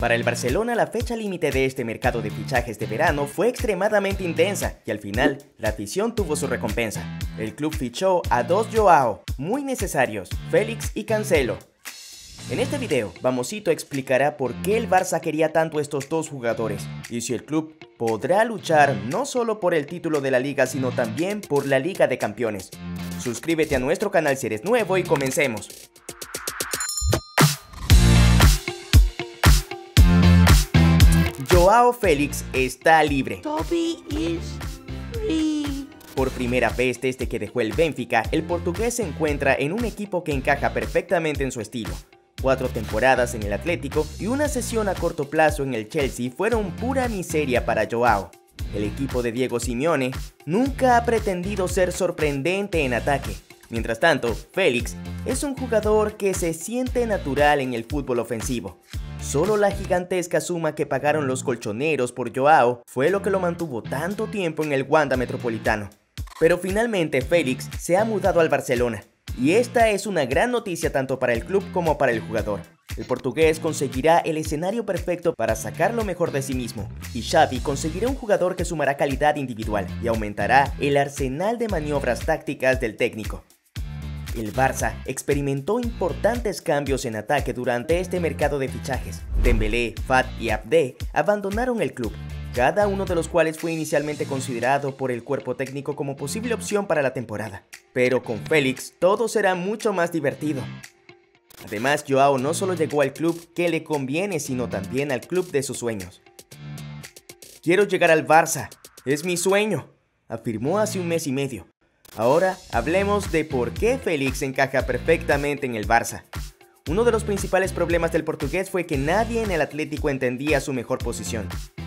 Para el Barcelona, la fecha límite de este mercado de fichajes de verano fue extremadamente intensa y al final, la afición tuvo su recompensa. El club fichó a dos Joao, muy necesarios, Félix y Cancelo. En este video, Vamosito explicará por qué el Barça quería tanto estos dos jugadores y si el club podrá luchar no solo por el título de la liga, sino también por la Liga de Campeones. Suscríbete a nuestro canal si eres nuevo y comencemos. Joao Félix está libre. Toby is free. Por primera vez desde que dejó el Benfica, el portugués se encuentra en un equipo que encaja perfectamente en su estilo. 4 temporadas en el Atlético y una sesión a corto plazo en el Chelsea fueron pura miseria para Joao. El equipo de Diego Simeone nunca ha pretendido ser sorprendente en ataque. Mientras tanto, Félix es un jugador que se siente natural en el fútbol ofensivo. Solo la gigantesca suma que pagaron los colchoneros por Joao fue lo que lo mantuvo tanto tiempo en el Wanda Metropolitano. Pero finalmente Félix se ha mudado al Barcelona. Y esta es una gran noticia tanto para el club como para el jugador. El portugués conseguirá el escenario perfecto para sacar lo mejor de sí mismo. Y Xavi conseguirá un jugador que sumará calidad individual y aumentará el arsenal de maniobras tácticas del técnico. El Barça experimentó importantes cambios en ataque durante este mercado de fichajes. Dembélé, Fat y Abde abandonaron el club, cada uno de los cuales fue inicialmente considerado por el cuerpo técnico como posible opción para la temporada. Pero con Félix todo será mucho más divertido. Además, Joao no solo llegó al club que le conviene, sino también al club de sus sueños. «Quiero llegar al Barça, es mi sueño», afirmó hace un mes y medio. Ahora hablemos de por qué Félix encaja perfectamente en el Barça. Uno de los principales problemas del portugués fue que nadie en el Atlético entendía su mejor posición.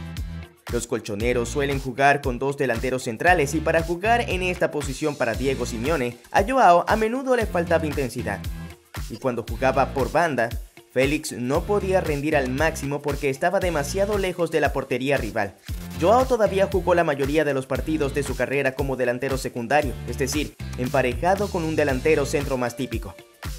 Los colchoneros suelen jugar con dos delanteros centrales y para jugar en esta posición para Diego Simeone, a Joao a menudo le faltaba intensidad. Y cuando jugaba por banda, Félix no podía rendir al máximo porque estaba demasiado lejos de la portería rival. Joao todavía jugó la mayoría de los partidos de su carrera como delantero secundario, es decir, emparejado con un delantero centro más típico.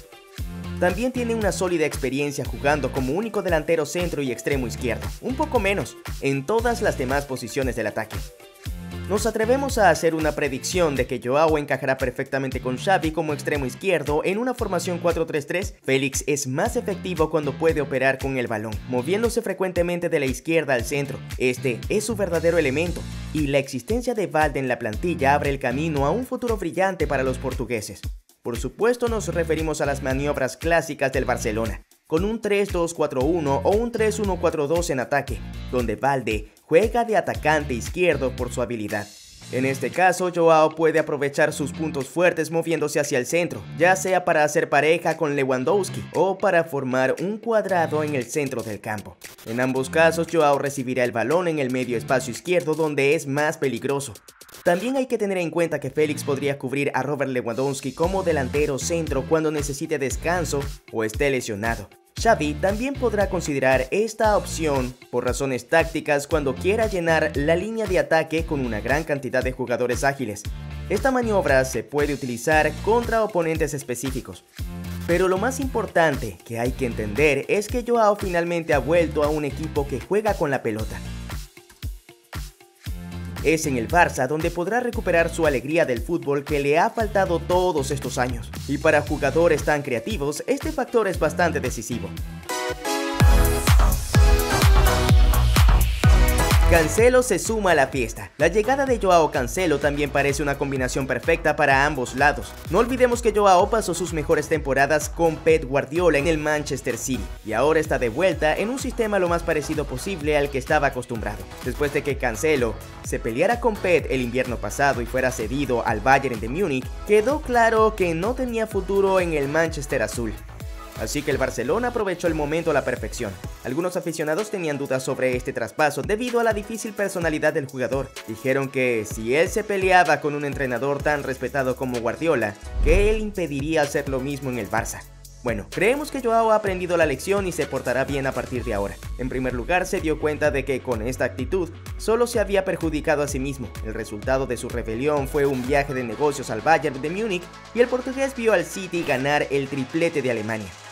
También tiene una sólida experiencia jugando como único delantero centro y extremo izquierdo, un poco menos en todas las demás posiciones del ataque. Nos atrevemos a hacer una predicción de que Joao encajará perfectamente con Xavi como extremo izquierdo en una formación 4-3-3. Félix es más efectivo cuando puede operar con el balón, moviéndose frecuentemente de la izquierda al centro. Este es su verdadero elemento, y la existencia de Valde en la plantilla abre el camino a un futuro brillante para los portugueses. Por supuesto nos referimos a las maniobras clásicas del Barcelona, con un 3-2-4-1 o un 3-1-4-2 en ataque, donde Valde juega de atacante izquierdo por su habilidad. En este caso, Joao puede aprovechar sus puntos fuertes moviéndose hacia el centro, ya sea para hacer pareja con Lewandowski o para formar un cuadrado en el centro del campo. En ambos casos, Joao recibirá el balón en el medio espacio izquierdo donde es más peligroso. También hay que tener en cuenta que Félix podría cubrir a Robert Lewandowski como delantero centro cuando necesite descanso o esté lesionado. Xavi también podrá considerar esta opción por razones tácticas cuando quiera llenar la línea de ataque con una gran cantidad de jugadores ágiles. Esta maniobra se puede utilizar contra oponentes específicos. Pero lo más importante que hay que entender es que Joao finalmente ha vuelto a un equipo que juega con la pelota. Es en el Barça donde podrá recuperar su alegría del fútbol que le ha faltado todos estos años. Y para jugadores tan creativos, este factor es bastante decisivo. Cancelo se suma a la fiesta. La llegada de Joao Cancelo también parece una combinación perfecta para ambos lados. No olvidemos que Joao pasó sus mejores temporadas con Pep Guardiola en el Manchester City y ahora está de vuelta en un sistema lo más parecido posible al que estaba acostumbrado. Después de que Cancelo se peleara con Pep el invierno pasado y fuera cedido al Bayern de Múnich, quedó claro que no tenía futuro en el Manchester azul. Así que el Barcelona aprovechó el momento a la perfección. Algunos aficionados tenían dudas sobre este traspaso debido a la difícil personalidad del jugador. Dijeron que si él se peleaba con un entrenador tan respetado como Guardiola, que él impediría hacer lo mismo en el Barça. Bueno, creemos que Joao ha aprendido la lección y se portará bien a partir de ahora. En primer lugar, se dio cuenta de que con esta actitud solo se había perjudicado a sí mismo. El resultado de su rebelión fue un viaje de negocios al Bayern de Múnich y el portugués vio al City ganar el triplete de Alemania.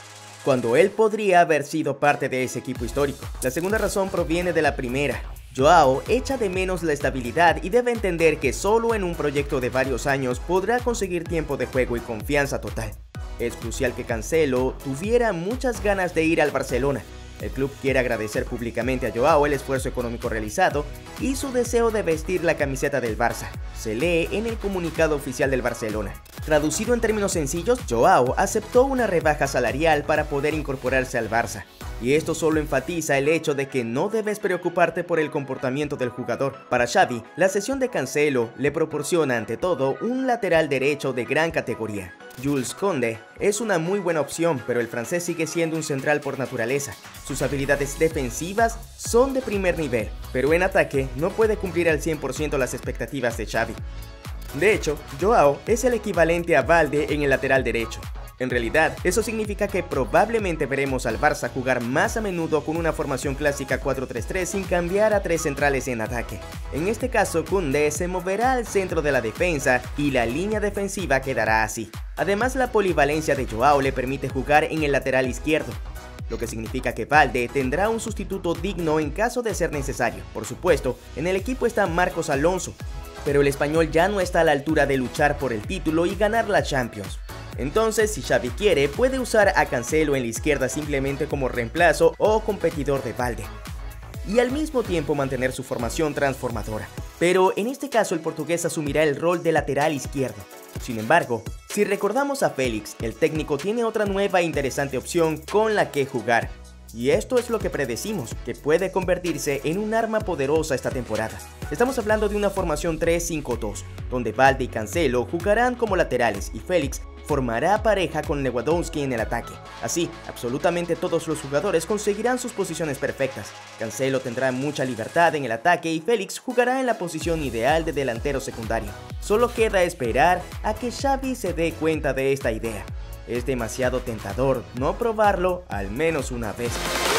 cuando él podría haber sido parte de ese equipo histórico. La segunda razón proviene de la primera. Joao echa de menos la estabilidad y debe entender que solo en un proyecto de varios años podrá conseguir tiempo de juego y confianza total. Es crucial que Cancelo tuviera muchas ganas de ir al Barcelona. El club quiere agradecer públicamente a Joao el esfuerzo económico realizado y su deseo de vestir la camiseta del Barça. Se lee en el comunicado oficial del Barcelona. Traducido en términos sencillos, Joao aceptó una rebaja salarial para poder incorporarse al Barça. Y esto solo enfatiza el hecho de que no debes preocuparte por el comportamiento del jugador. Para Xavi, la cesión de Cancelo le proporciona ante todo un lateral derecho de gran categoría. Jules Koundé es una muy buena opción, pero el francés sigue siendo un central por naturaleza. Sus habilidades defensivas son de primer nivel, pero en ataque no puede cumplir al 100% las expectativas de Xavi. De hecho, Joao es el equivalente a Balde en el lateral derecho. En realidad, eso significa que probablemente veremos al Barça jugar más a menudo con una formación clásica 4-3-3 sin cambiar a 3 centrales en ataque. En este caso, Koundé se moverá al centro de la defensa y la línea defensiva quedará así. Además, la polivalencia de Joao le permite jugar en el lateral izquierdo, lo que significa que Balde tendrá un sustituto digno en caso de ser necesario. Por supuesto, en el equipo está Marcos Alonso, pero el español ya no está a la altura de luchar por el título y ganar la Champions. Entonces, si Xavi quiere, puede usar a Cancelo en la izquierda simplemente como reemplazo o competidor de Balde, y al mismo tiempo mantener su formación transformadora. Pero en este caso el portugués asumirá el rol de lateral izquierdo. Sin embargo, si recordamos a Félix, el técnico tiene otra nueva e interesante opción con la que jugar. Y esto es lo que predecimos, que puede convertirse en un arma poderosa esta temporada. Estamos hablando de una formación 3-5-2, donde Balde y Cancelo jugarán como laterales y Félix formará pareja con Lewandowski en el ataque. Así, absolutamente todos los jugadores conseguirán sus posiciones perfectas. Cancelo tendrá mucha libertad en el ataque y Félix jugará en la posición ideal de delantero secundario. Solo queda esperar a que Xavi se dé cuenta de esta idea. Es demasiado tentador no probarlo al menos una vez.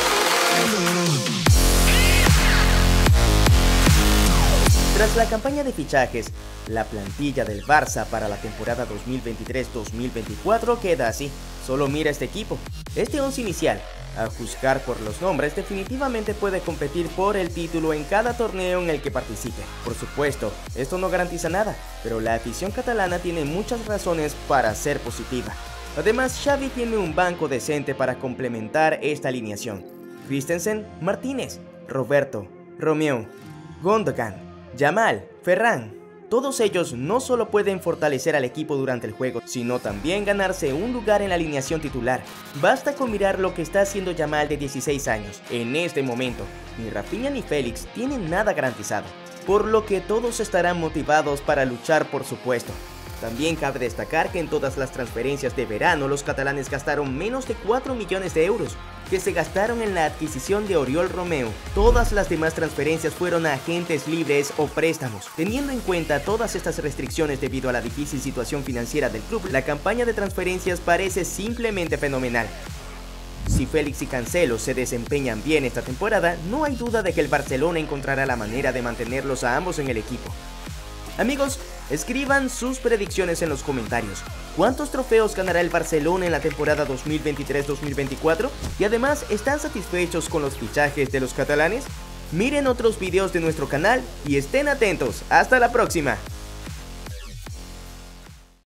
Tras la campaña de fichajes, la plantilla del Barça para la temporada 2023-2024 queda así. Solo mira este equipo. Este once inicial, a juzgar por los nombres, definitivamente puede competir por el título en cada torneo en el que participe. Por supuesto, esto no garantiza nada, pero la afición catalana tiene muchas razones para ser positiva. Además, Xavi tiene un banco decente para complementar esta alineación. Christensen, Martínez, Roberto, Romeu, Gundogan, Yamal, Ferran. Todos ellos no solo pueden fortalecer al equipo durante el juego, sino también ganarse un lugar en la alineación titular. Basta con mirar lo que está haciendo Yamal de 16 años. En este momento, ni Rafinha ni Félix tienen nada garantizado, por lo que todos estarán motivados para luchar por su puesto. También cabe destacar que en todas las transferencias de verano los catalanes gastaron menos de 4 millones de euros, que se gastaron en la adquisición de Oriol Romeu. Todas las demás transferencias fueron a agentes libres o préstamos. Teniendo en cuenta todas estas restricciones debido a la difícil situación financiera del club, la campaña de transferencias parece simplemente fenomenal. Si Félix y Cancelo se desempeñan bien esta temporada, no hay duda de que el Barcelona encontrará la manera de mantenerlos a ambos en el equipo. Amigos, escriban sus predicciones en los comentarios. ¿Cuántos trofeos ganará el Barcelona en la temporada 2023-2024? Y además, ¿están satisfechos con los fichajes de los catalanes? Miren otros videos de nuestro canal y estén atentos. ¡Hasta la próxima!